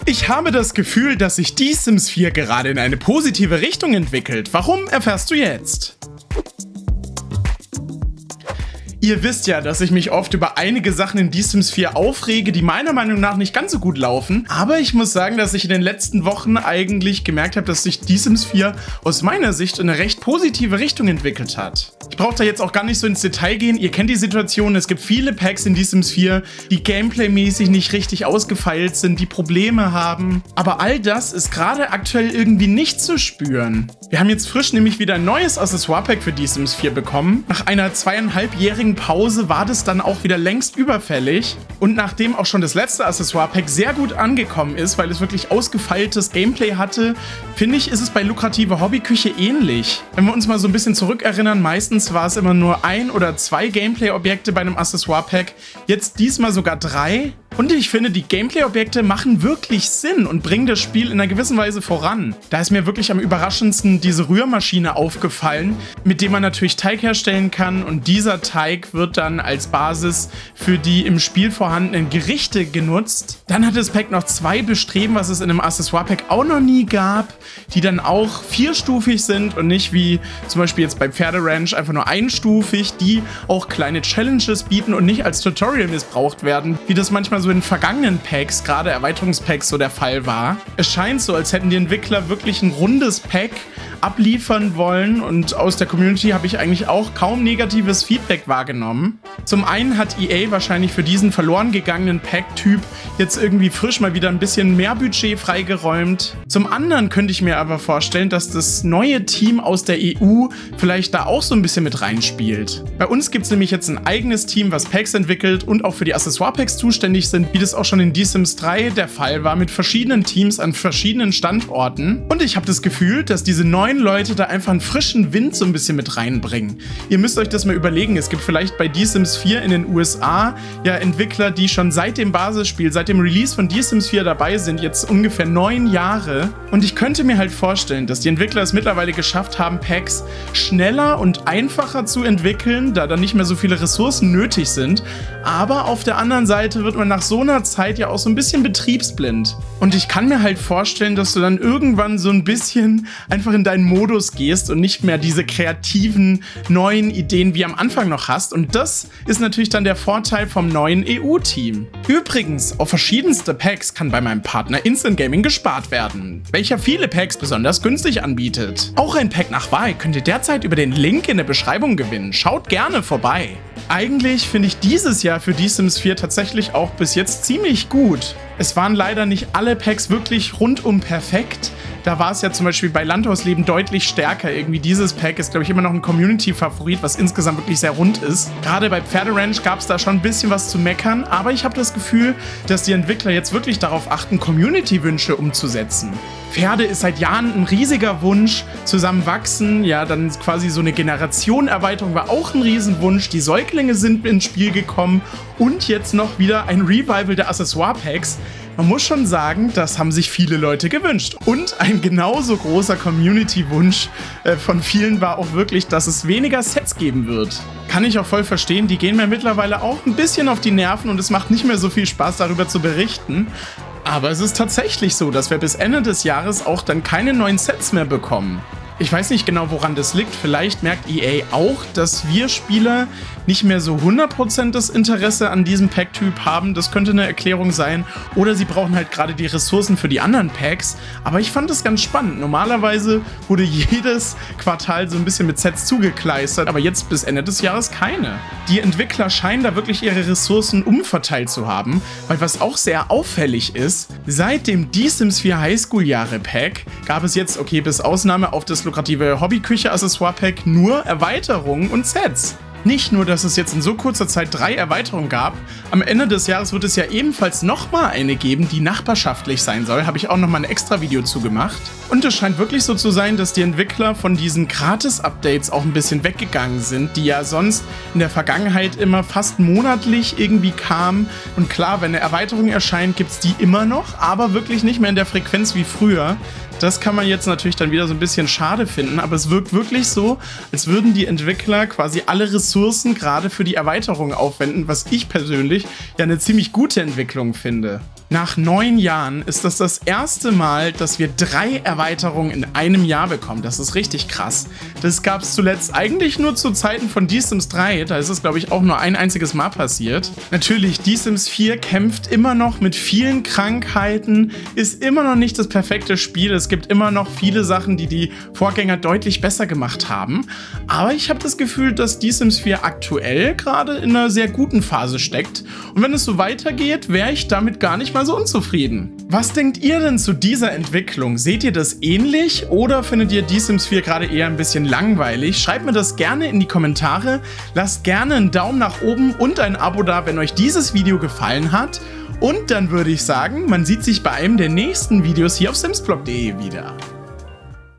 Ich habe das Gefühl, dass sich die Sims 4 gerade in eine positive Richtung entwickelt. Warum, erfährst du jetzt. Ihr wisst ja, dass ich mich oft über einige Sachen in Die Sims 4 aufrege, die meiner Meinung nach nicht ganz so gut laufen. Aber ich muss sagen, dass ich in den letzten Wochen eigentlich gemerkt habe, dass sich Die Sims 4 aus meiner Sicht in eine recht positive Richtung entwickelt hat. Ich brauche da jetzt auch gar nicht so ins Detail gehen. Ihr kennt die Situation, es gibt viele Packs in Die Sims 4, die gameplaymäßig nicht richtig ausgefeilt sind, die Probleme haben. Aber all das ist gerade aktuell irgendwie nicht zu spüren. Wir haben jetzt frisch nämlich wieder ein neues Accessoire-Pack für Die Sims 4 bekommen. Nach einer 2,5-jährigen Pause war das dann auch wieder längst überfällig. Und nachdem auch schon das letzte Accessoire-Pack sehr gut angekommen ist, weil es wirklich ausgefeiltes Gameplay hatte, finde ich, ist es bei Lukrative Hobbyküche ähnlich. Wenn wir uns mal so ein bisschen zurückerinnern, meistens war es immer nur 1 oder 2 Gameplay-Objekte bei einem Accessoire-Pack, jetzt diesmal sogar 3. Und ich finde, die Gameplay-Objekte machen wirklich Sinn und bringen das Spiel in einer gewissen Weise voran. Da ist mir wirklich am überraschendsten diese Rührmaschine aufgefallen, mit der man natürlich Teig herstellen kann, und dieser Teig wird dann als Basis für die im Spiel vorhandenen Gerichte genutzt. Dann hat das Pack noch 2 Bestreben, was es in einem Accessoire-Pack auch noch nie gab, die dann auch 4-stufig sind und nicht wie zum Beispiel jetzt bei Pferderanch einfach nur einstufig, die auch kleine Challenges bieten und nicht als Tutorial missbraucht werden, wie das manchmal so in vergangenen Packs, gerade Erweiterungspacks, so der Fall war. Es scheint so, als hätten die Entwickler wirklich ein rundes Pack abliefern wollen, und aus der Community habe ich eigentlich auch kaum negatives Feedback wahrgenommen. Zum einen hat EA wahrscheinlich für diesen verloren gegangenen Pack-Typ jetzt irgendwie frisch mal wieder ein bisschen mehr Budget freigeräumt. Zum anderen könnte ich mir aber vorstellen, dass das neue Team aus der EU vielleicht da auch so ein bisschen mit reinspielt. Bei uns gibt es nämlich jetzt ein eigenes Team, was Packs entwickelt und auch für die Accessoire-Packs zuständig sind, wie das auch schon in Die Sims 3 der Fall war, mit verschiedenen Teams an verschiedenen Standorten. Und ich habe das Gefühl, dass diese neuen Leute da einfach einen frischen Wind so ein bisschen mit reinbringen. Ihr müsst euch das mal überlegen, es gibt vielleicht bei Die Sims 4 in den USA ja Entwickler, die schon seit dem Basisspiel, seit dem Release von Die Sims 4 dabei sind, jetzt ungefähr 9 Jahre. Und ich könnte mir halt vorstellen, dass die Entwickler es mittlerweile geschafft haben, Packs schneller und einfacher zu entwickeln, da dann nicht mehr so viele Ressourcen nötig sind. Aber auf der anderen Seite wird man nach so einer Zeit ja auch so ein bisschen betriebsblind. Und ich kann mir halt vorstellen, dass du dann irgendwann so ein bisschen einfach in deinen Modus gehst und nicht mehr diese kreativen neuen Ideen wie am Anfang noch hast. Und das ist natürlich dann der Vorteil vom neuen EU-Team. Übrigens, auf verschiedenste Packs kann bei meinem Partner Instant Gaming gespart werden, welcher viele Packs besonders günstig anbietet. Auch ein Pack nach Wahl könnt ihr derzeit über den Link in der Beschreibung gewinnen. Schaut gerne vorbei. Eigentlich finde ich dieses Jahr für Die Sims 4 tatsächlich auch bis jetzt ziemlich gut. Es waren leider nicht alle Packs wirklich rundum perfekt. Da war es ja zum Beispiel bei Landhausleben deutlich stärker. Irgendwie dieses Pack ist, glaube ich, immer noch ein Community-Favorit, was insgesamt wirklich sehr rund ist. Gerade bei Pferderanch gab es da schon ein bisschen was zu meckern, aber ich habe das Gefühl, dass die Entwickler jetzt wirklich darauf achten, Community-Wünsche umzusetzen. Pferde ist seit Jahren ein riesiger Wunsch, zusammenwachsen, ja, dann quasi so eine Generationenerweiterung war auch ein Riesenwunsch, die Säuglinge sind ins Spiel gekommen und jetzt noch wieder ein Revival der Accessoire-Packs. Man muss schon sagen, das haben sich viele Leute gewünscht. Und ein genauso großer Community-Wunsch von vielen war auch wirklich, dass es weniger Sets geben wird. Kann ich auch voll verstehen, die gehen mir mittlerweile auch ein bisschen auf die Nerven und es macht nicht mehr so viel Spaß, darüber zu berichten. Aber es ist tatsächlich so, dass wir bis Ende des Jahres auch dann keine neuen Sets mehr bekommen. Ich weiß nicht genau, woran das liegt. Vielleicht merkt EA auch, dass wir Spieler nicht mehr so 100% das Interesse an diesem Pack-Typ haben. Das könnte eine Erklärung sein. Oder sie brauchen halt gerade die Ressourcen für die anderen Packs. Aber ich fand das ganz spannend. Normalerweise wurde jedes Quartal so ein bisschen mit Sets zugekleistert, aber jetzt bis Ende des Jahres keine. Die Entwickler scheinen da wirklich ihre Ressourcen umverteilt zu haben, weil was auch sehr auffällig ist, seit dem Die Sims 4 Highschool-Jahre-Pack gab es jetzt, okay, bis Ausnahme auf das lukrative Hobbyküche-Accessoire-Pack, nur Erweiterungen und Sets. Nicht nur, dass es jetzt in so kurzer Zeit 3 Erweiterungen gab, am Ende des Jahres wird es ja ebenfalls nochmal eine geben, die nachbarschaftlich sein soll. Habe ich auch nochmal ein extra Video zu gemacht. Und es scheint wirklich so zu sein, dass die Entwickler von diesen Gratis-Updates auch ein bisschen weggegangen sind, die ja sonst in der Vergangenheit immer fast monatlich irgendwie kamen. Und klar, wenn eine Erweiterung erscheint, gibt es die immer noch, aber wirklich nicht mehr in der Frequenz wie früher. Das kann man jetzt natürlich dann wieder so ein bisschen schade finden, aber es wirkt wirklich so, als würden die Entwickler quasi alle Ressourcen gerade für die Erweiterung aufwenden, was ich persönlich ja eine ziemlich gute Entwicklung finde. Nach 9 Jahren ist das erste Mal, dass wir 3 Erweiterungen in einem Jahr bekommen. Das ist richtig krass. Das gab es zuletzt eigentlich nur zu Zeiten von The Sims 3. Da ist es, glaube ich, auch nur ein einziges Mal passiert. Natürlich, The Sims 4 kämpft immer noch mit vielen Krankheiten, ist immer noch nicht das perfekte Spiel. Es gibt immer noch viele Sachen, die die Vorgänger deutlich besser gemacht haben. Aber ich habe das Gefühl, dass The Sims 4 aktuell gerade in einer sehr guten Phase steckt. Und wenn es so weitergeht, wäre ich damit gar nicht mal so unzufrieden. Was denkt ihr denn zu dieser Entwicklung? Seht ihr das ähnlich oder findet ihr The Sims 4 gerade eher ein bisschen langweilig? Schreibt mir das gerne in die Kommentare. Lasst gerne einen Daumen nach oben und ein Abo da, wenn euch dieses Video gefallen hat. Und dann würde ich sagen, man sieht sich bei einem der nächsten Videos hier auf simsblog.de wieder.